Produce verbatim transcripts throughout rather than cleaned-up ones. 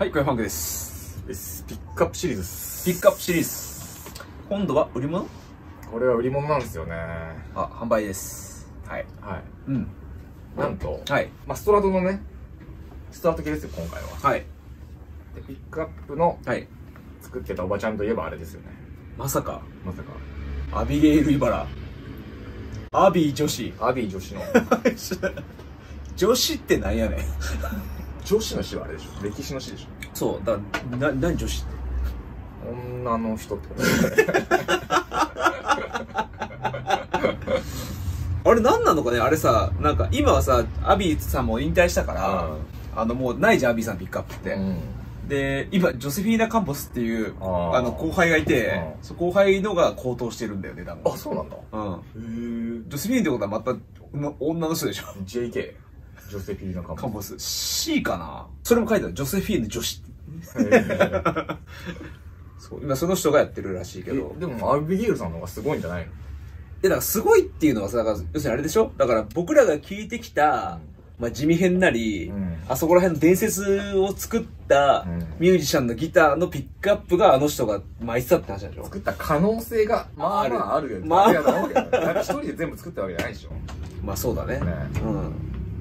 はい、小山ファンクです。 です。ピックアップシリーズです。 ピックアップシリーズ。今度は売り物？ これは売り物なんですよね。 あ、販売です。はい。 はい。 うん。 なんと、 はい。 まあ、ストラトのね、ストラト系ですよ、今回は。 はい。 で、ピックアップの、 はい。 作ってたおばちゃんといえばあれですよね。 まさか。 まさか。 アビゲイル・イバラ。アビー女子。 アビー女子の。 女子ってなんやねん。 女子の詩はあれでしょ。歴史の詩でしょ。 そう、だ、な、何女子って。 女の人ってことですね。 あれ何なのかね、あれさ、なんか今はさ、アビーさんも引退したから、うん、あのもうないじゃん、アビーさんピックアップって。うん、で、今、ジョセフィーナ・カンポスっていう、あの後輩がいて、うん、そ後輩のが高騰してるんだよね、多分。 あ、そうなんだ。 うん。へー。ジョセフィーナってことはまた女の人でしょ。 ジェイケー。ジョセフィーナ・カンポス。 カンポス。C かな、それも書いてある。ジョセフィーナ女子。そう、今その人がやってるらしいけど。 でも、アビゲイルさんの方がすごいんじゃないの？ で、だからすごいっていうのはさ、だから要するにあれでしょ、だから僕らが聞いてきた、まあ地味編なり、うん、あそこら辺の伝説を作ったミュージシャンのギターのピックアップがあの人が巻いてたって話でしょ。 作った可能性が、まあまああるよね。まあ、なんか一人で全部作ったわけじゃないでしょ。 まあそうだね。ね、うん。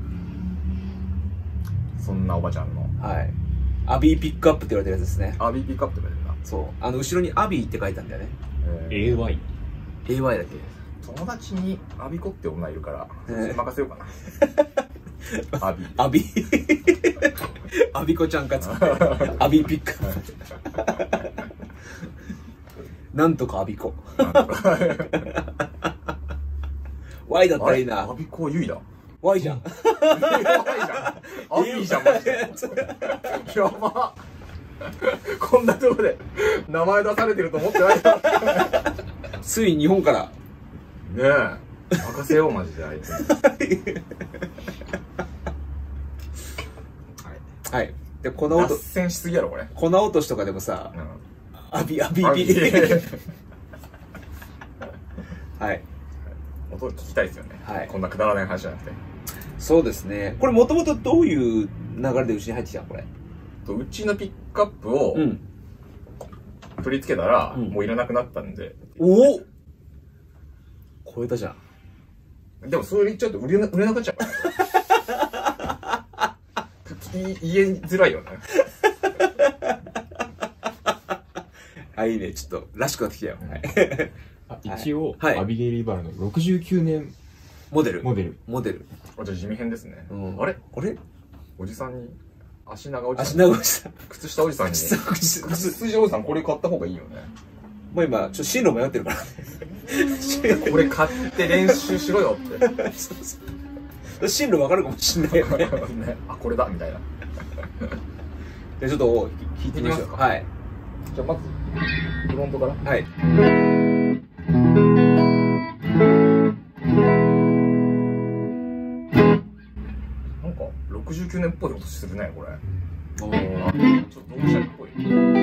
そんなおばちゃんの。 はい。アビーピックアップって言われてるやつですね。 アビーピックアップって言われてるんだ。 そう。あの、後ろにアビーって書いたんだよね。 エーワイ。 エーワイ だっけ？ 友達にアビコって女いるから、それ任せようかな。アビ。 アビ。アビコちゃんかつって。アビピックアップ。なんとかアビコ。Y だったらいいな。 アビコユイだ。 Y じゃん。 アビーじゃん、マジで。やば。こんなとこで名前出されてると思ってないよ。 ついに日本から。 ねえ。任せよう、マジで、あいつ。はい。 はい。で、粉落と。 脱線しすぎやろ、これ。 粉落としとかでもさ、アビ、アビビ。はい。 音聞きたいですよね。はい。こんなくだらない話じゃなくて。 そうですね。これもともとどういう流れでうちに入ってきたのこれ。 うちのピックアップを取り付けたら、もういらなくなったんで。 おお超えたじゃん。でもそれ言っちゃうと売れな、売れなくなっちゃうから。言いづらいよね。 あ、いいね。ちょっと、らしくなってきたよ。 はい、一応、はい、アビゲイル・イバラのろくじゅうきゅうねんモデル。 モデル。 モデル。 あ、じゃあ地味編ですね。 うん、 あれあれおじさんに、足長おじさん。 足長おじさん。 靴下おじさんに。靴下おじさんこれ買った方がいいよね。 もう今、ちょっと進路迷ってるから。 これ買って練習しろよって。 そうそう。進路わかるかもしんないよね。 あ、これだみたいな。 じゃあちょっと聞いてみましょうか。はい。 じゃあまず、フロントから。 はい。 なんか、ろくじゅうきゅうねんっぽい音するね、これ。 おー。ちょっとドンシャイっぽい。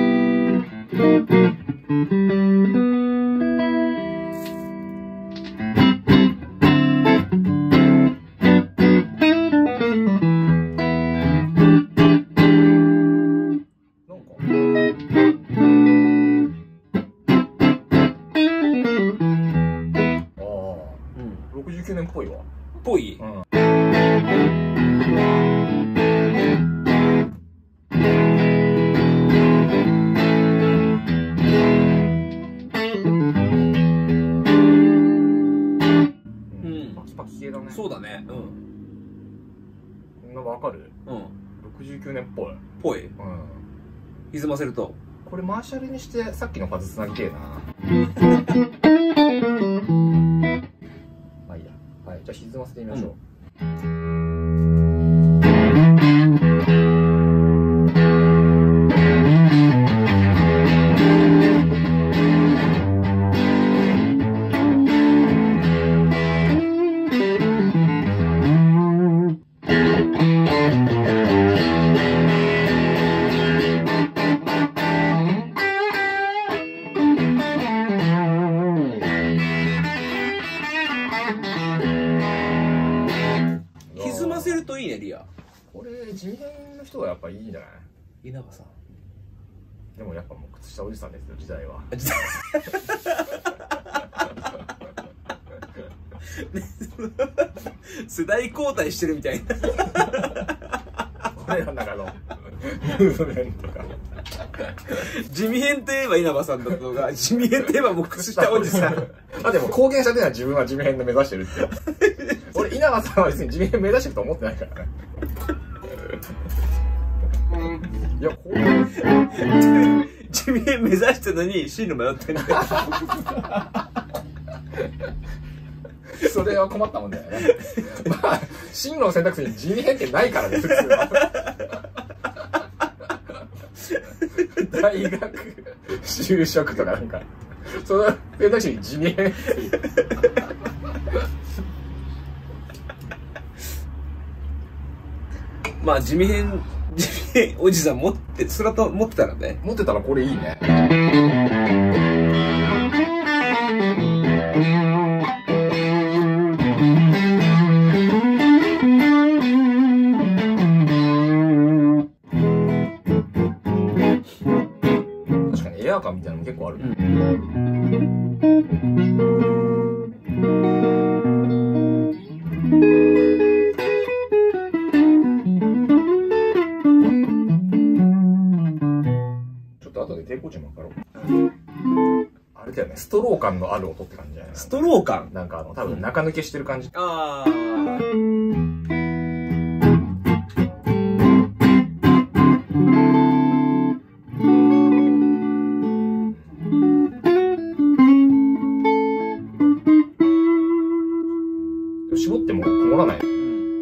ろくじゅうきゅうねんっぽいわ。 ぽい？うん。うん。パキパキ系だね。そうだね。うん。なんかわかる？うん。ろくじゅうきゅうねんっぽい。 ぽい？うん。歪ませると。 これマーシャルにしてさっきのファズつなぎてえな。まあいいや。はい。じゃあ歪ませてみましょう。うん歪ませるといいね、リア。 これ地味編の人はやっぱいいんじゃない？ 稲葉さん。 でもやっぱもう靴下おじさんですよ、時代は。 世代交代してるみたいな。 俺らの中のムーブメントが。 地味編といえば稲葉さんだったのが、地味編といえばもう靴下おじさん。 あ、でも公言したては自分は地味編で目指してるって。俺、稲葉さんは別に地味編目指してると思ってないからね。いや、こう地味編目指してるのに進路迷ってんだよ。 それは困ったもんだよね。まあ、進路の選択肢に地味編ってないからね、普通は。大学、就職とかなんか、その選択肢に地味編。 まあ地味編、地味編おじさん持って、それと持ってたらね。 持ってたらこれいいね。確かにエアー感みたいなのも結構ある。うん、後で抵抗値も分かろう。あれだよね、ストロー感のある音って感じじゃない？ ストロー感なんかあの、多分中抜けしてる感じ。 ああ。 絞ってもこもらない。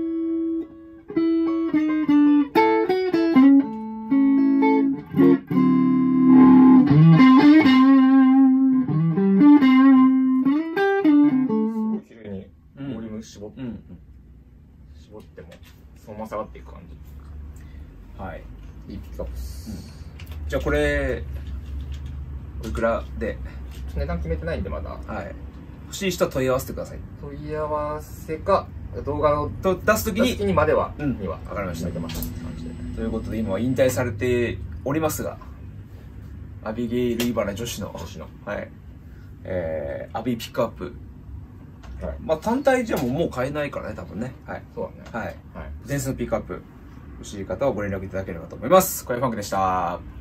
絞って、うん、絞ってもそのまま下がっていく感じ。 はい、 いいピックアップです、 うん、じゃあこれおいくらで？ 値段決めてないんでまだ。 はい、欲しい人は問い合わせてください。 問い合わせか動画をと出す時ににまでは、 うん、 には分かりました。 ということで今は引退されておりますが、アビゲイル茨女子の女子のはいえー、アビピックアップ。 はい、 まあ単体じゃもうもう買えないからね、多分ね。はい。 そうだね。 はい。 はい。 電数のピックアップ欲しい方はご連絡いただければと思います。小屋ファンクでした。